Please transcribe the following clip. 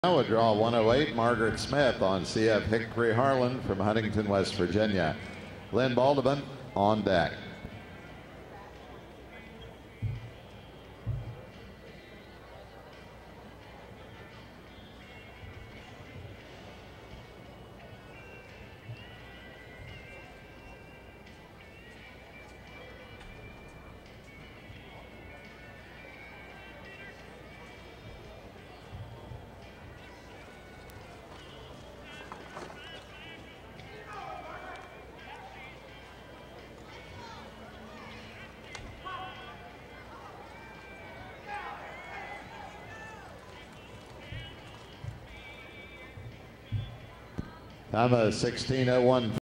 Now a draw 108, Margaret Smith on CF Hickory Harlan from Huntington, West Virginia. Lynn Baldwin on deck. Time of 16:01.